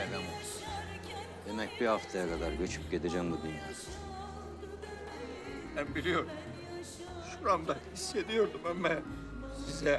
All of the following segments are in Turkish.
Vay be Muhtar. Demek bir haftaya kadar göçüp gideceğim bu dünyadan. Ben biliyorum. Şuramda hissediyordum ama size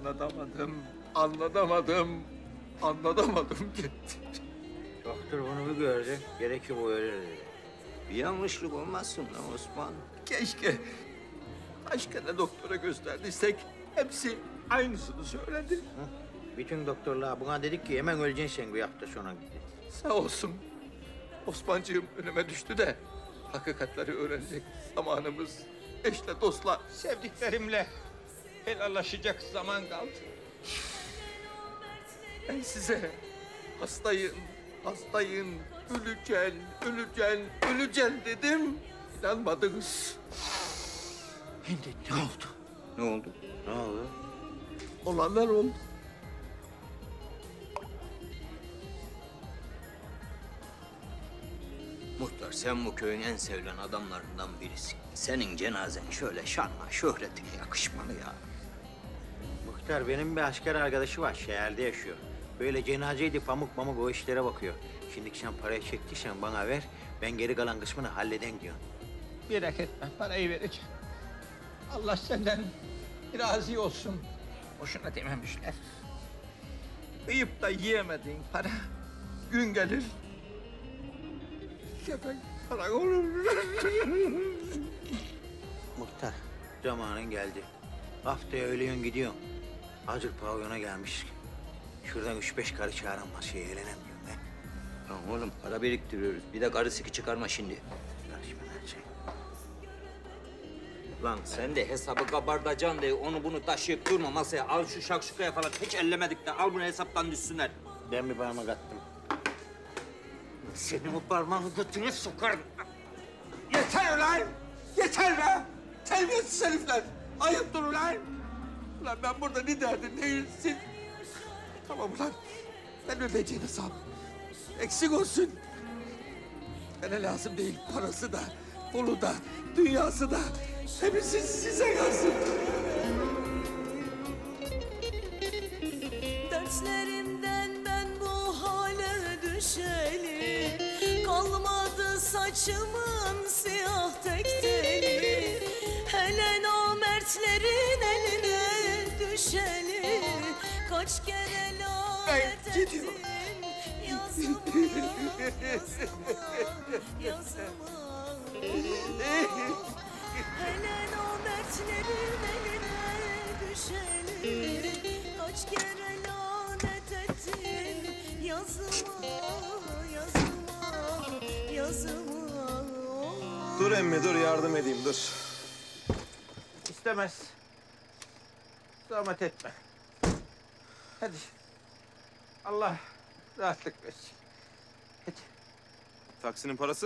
anlatamadım gitti. Doktor bunu bir gördü. Gerek ki bu ölür dedi. Bir yanlışlık olmazsın lan Osman. Keşke kaç kere doktora gösterdiysek hepsi aynısını söyledi. Bütün doktorlar buna dedik ki hemen öleceksin sen bir hafta sonra dedi. Sağ olsun. Osmancığım önüme düştü de hakikatleri öğrenecek zamanımız, eşle dostla, sevdiklerimle helallaşacak zaman kaldı. Ben size hastayım, öleceksin dedim. İnanmadınız. Şimdi ne oldu? Ne oldu? Ne oldu? Olanlar oldu. Muhtar sen bu köyün en sevilen adamlarından birisin. Senin cenazen şöyle şanla şöhretine yakışmalı ya. Muhtar benim bir asker arkadaşı var. Şehirde yaşıyor. Böyle cenazeydi pamuk o işlere bakıyor. Şimdi sen parayı çektiysen bana ver. Ben geri kalan kısmını halleden diyorsun. Merak etme, parayı vereceğim. Allah senden razı olsun. Boşuna dememişler. Yiyip da yiyemediğin para gün gelir. Kefek para olur. Muhtar zamanın geldi. Haftaya öğleyin gidiyorsun. Hazır pavyona gelmiş. Şuradan 3-5 karı çağıran masaya eğlenemiyorum ben. Lan oğlum para biriktiriyoruz. Bir de karı siki çıkarma şimdi. Karışma lan sen. Lan sen de hesabı kabartacaksın diye onu bunu taşıyıp durma masaya. Al şu şakşukaya falan hiç ellemedik de al bunu hesaptan düşsünler. Ben bir parmak attım. Senin o parmağını götüne sokarım. Yeter ulan! Yeter be! Terbiyesiz herifler! Ayıptır ulan! Ulan ben burada ne derdim değilsin. Tamam ulan. Ben öleceğine sağ ol. Eksik olsun. Bana lazım değil parası da, pulu da, dünyası da. Hepsi size kalsın. Dertlerimden ben bu hale düşeli, kalmadı saçımın siyah tek teli. Hele namertlerin eline düşeli, kaç kere lanet Ben gidiyorum. ettim yazıma, yazıma. Hele namertlerin eline düşeli, kaç kere lanet ettim yazıma, yazıma, yazıma. Dur emmi dur yardım edeyim dur. İstemez. Zahmet etme. Hadi. Allah rahatlık versin. Hadi. Taksinin parası?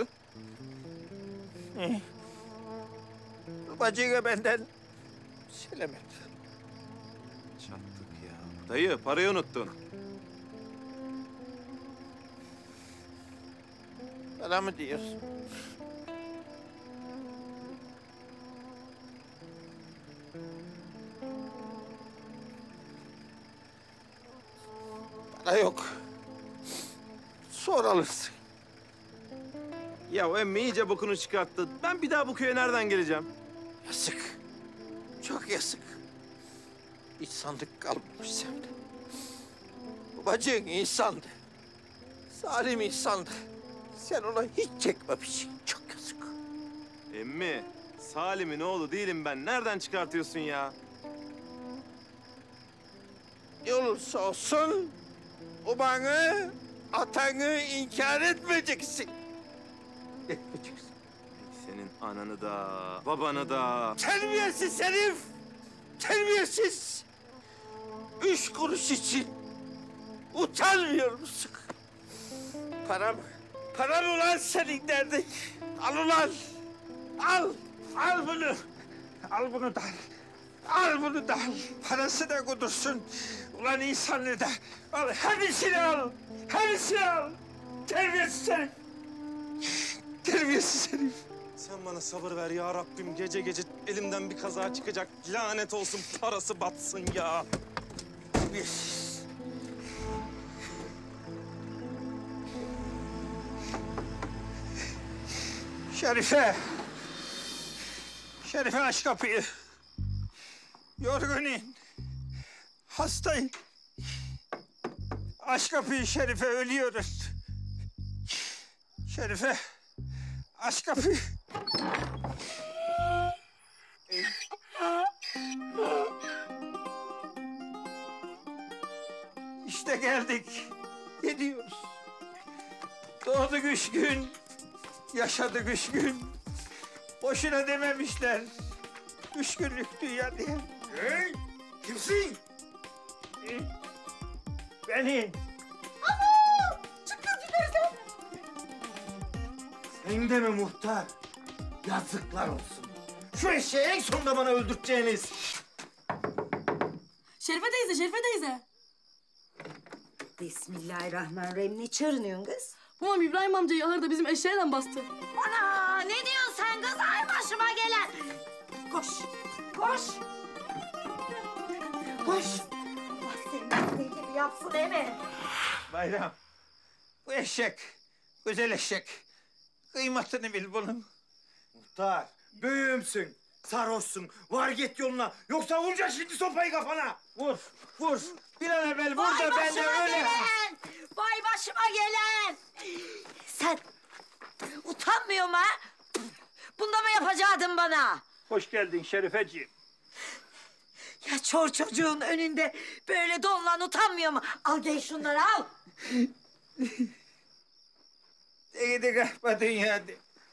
Bacıya benden selam et. Çattık ya. Dayı parayı unuttun. Bana mı diyorsun? Para yok. Sonra alırsın. Ya emmi iyice bokunu çıkarttı. Ben bir daha bu köye nereden geleceğim? Yazık. Çok yazık. Hiç sandık kalmamış sende. Bu bacın insandı. Salim insandı. Sen ona hiç çekmemişsin. Çok yazık. Emmi, Salim'in oğlu değilim ben. Nereden çıkartıyorsun ya? Ne olursa olsun babanı, atanı inkar etmeyeceksin. Etmeyeceksin. Senin ananı da, babanı da. Terbiyesiz herif! Terbiyesiz! 3 kuruş için utanmıyor musun? Param, param ulan senin derdin. Al ulan! Al! Al bunu! Al bunu da al. Al bunu da al. Parası da kudursun. Ulan insanlığı da. Al, hepsini al. Hepsini al. Terbiyesiz herif. Terbiyesiz herif. Sen bana sabır ver ya Rabbim. Gece gece elimden bir kaza çıkacak. Lanet olsun parası batsın ya. Terbiyesiz. Şerife! Şerife aç kapıyı. Yorgunum. Hastayım. Aç kapıyı Şerife, ölüyoruz. Şerife, aç kapıyı. İşte geldik. Gidiyoruz. Doğduk 3 gün. Yaşadık 3 gün. Boşuna dememişler. 3 günlük dünya diye. Hey! Kimsin? Benim. Sen de mi muhtar? Yazıklar olsun. Şu eşeği en sonunda bana öldürteceğiniz. Şerife teyze, Şerife teyze. Bismillahirrahmanirrahim. Ne çağırıyorsun kız? Babam İbrahim amcayı ahırda bizim eşeğiyle bastı. Ana ne diyorsun sen kız? Ay başıma gelen. Koş, koş. Koş. Allah senin istediğin gibi yapsın değil mi? Bayram. Bu eşek. Güzel eşek. Kıymetini bil bunun. Muhtar, büyüğümsün, sarhoşsun. Var git yoluna. Yoksa vuracağız şimdi sopayı kafana. Vur, vur. Bir an evvel vur Vay da ben de başıma öyle. gelen. Vay başıma gelen. Sen utanmıyor mu ha? Bunda mı yapacaktın bana? Hoş geldin Şerifeciğim. Ya çor çocuğun önünde böyle donlan utanmıyor mu? Al gel şunları al. Gidi kahpe dünyada.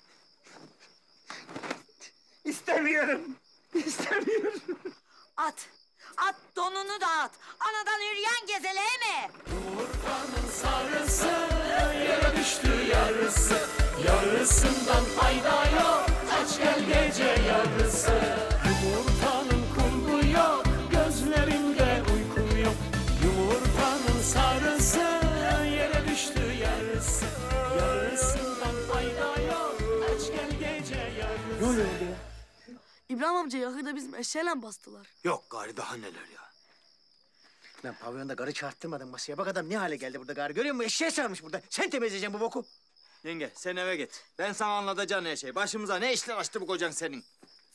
İstemiyorum. İstemiyorum. At. At donunu da at. Anadan yürüyen gezele mi? Yarısından fayda yok. Aç gel gece yarısı. Yumurtanın kulbu yok. Gözlerimde uyku yok. Yumurtanın sarısı yere düştü yarısı. Yarısından fayda yok. Aç gel gece yarısı. Ne oluyor ya? İbrahim amcayı ahırda bizim eşeğiyle bastılar. Yok gari daha neler ya. Ben pavyonda karı çarptırmadım masaya. Bak adam ne hale geldi burada gari. Görüyor musun? Eşeğe sarmış burada. Sen temizleyeceksin bu boku. Yenge sen eve git. Ben sana anlatacağım her şey. Başımıza ne işler açtı bu kocan senin.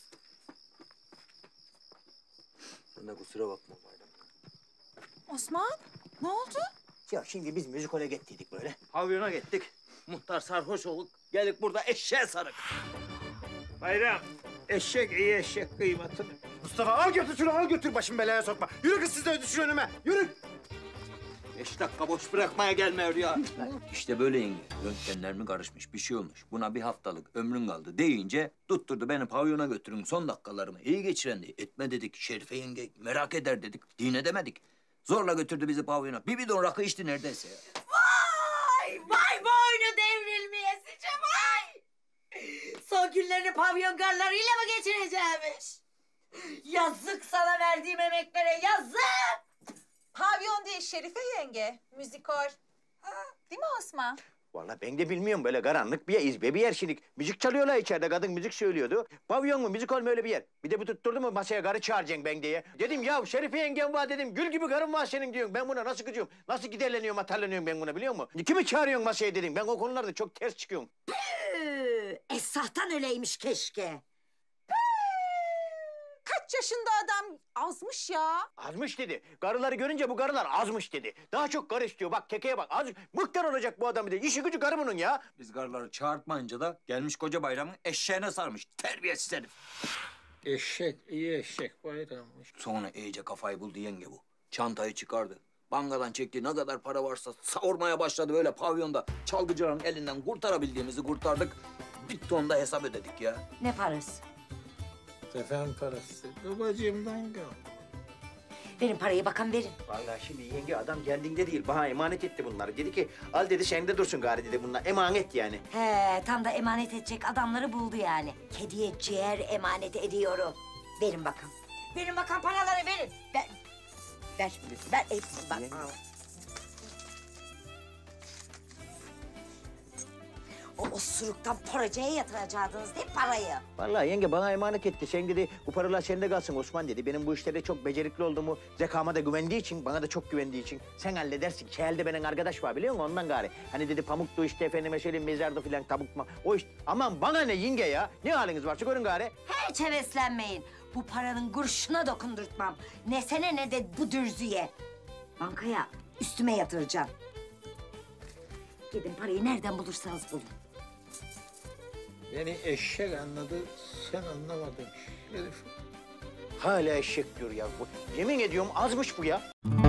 Bana kusura bakma Bayram. Osman, ne oldu? Ya şimdi biz müzikole gittiydik böyle. Pavyona gittik. Muhtar sarhoş olduk. Geldik burada eşeğe sarık. Bayram. Eşek iyi eşek kıymetini. Mustafa al götür şunu al götür başımı belaya sokma. Yürü kız siz de düşün önüme. Yürü. 5 dakika boş bırakmaya gelmiyor ya. İşte böyle yenge. Röntgenler mi karışmış bir şey olmuş. Buna bir haftalık ömrün kaldı deyince tutturdu beni pavyona götürün son dakikalarımı. İyi geçiren de etme dedik. Şerife yenge merak eder dedik. Dine demedik. Zorla götürdü bizi pavyona. Bir bidon rakı içti neredeyse ya. Vay! Vay boynu devrilmeyesice vay! Son günlerini pavyon garlarıyla mı geçireceğimiş? Yazık sana verdiğim emeklere yazık! Pavyon değil Şerife yenge. Müzikal. Ha, değil mi Osman? Vallahi ben de bilmiyorum böyle karanlık bir yer, izbe bir yer şimdi. Müzik çalıyorlar içeride, kadın müzik söylüyordu. Pavyon mu, müzik mu öyle bir yer. Bir de bu tutturdu mu masaya karı çağıracaksın ben diye. Dedim ya Şerife yengem var dedim, gül gibi karın var senin diyorsun. Ben buna nasıl kızıyorum, nasıl giderleniyorum, atarlanıyorum ben buna biliyor musun? Kimi çağırıyorsun masaya dedim, ben o konularda çok ters çıkıyorum. Esahtan öyleymiş keşke. Kaç yaşında adam azmış ya. Azmış dedi. Karıları görünce bu karılar azmış dedi. Daha çok karı istiyor. Bak kekeye bak. Az mıktar olacak bu adam bir de. İşi gücü karı bunun ya. Biz karıları çağırtmayınca da gelmiş koca bayramın eşeğine sarmış. Terbiyesiz herif. Eşek iyi eşek bayrammış. Sonra iyice kafayı buldu yenge bu. Çantayı çıkardı. Bankadan çekti ne kadar para varsa savurmaya başladı böyle pavyonda. Çalgıcıların elinden kurtarabildiğimizi kurtardık. Bir ton da hesap ödedik ya. Ne parası? Sefen parası. Babacığımdan kal. Benim parayı bakan verin. Vallahi şimdi yenge adam kendinde değil. Bana emanet etti bunları. Dedi ki al dedi sende dursun gari dedi bunlar. Emanet yani. He, tam da emanet edecek adamları buldu yani. Kediye ciğer emanet ediyorum. Verin bakalım. Verin bakalım paraları verin. Ver. Ver hepsini bak. O osuruktan poracaya yatıracaktınız değil mi parayı? Vallahi yenge bana emanet etti. Sen dedi bu paralar sende kalsın Osman dedi. Benim bu işlerde çok becerikli olduğumu, zekama da güvendiği için, bana da çok güvendiği için sen halledersin. Çehel'de benim arkadaş var biliyor musun ondan gari. Hani dedi pamuktu işte efendime söyleyeyim mezarda filan tabukma. O iş aman bana ne yenge ya. Ne haliniz var görün gari. Hiç heveslenmeyin. Bu paranın kurşuna dokundurtmam. Ne sene ne de bu dürzüye. Bankaya üstüme yatıracağım. Gidin parayı nereden bulursanız bulun. Beni eşek anladı, sen anlamadın Şerif. Hala eşek diyor ya bu. Yemin ediyorum azmış bu ya.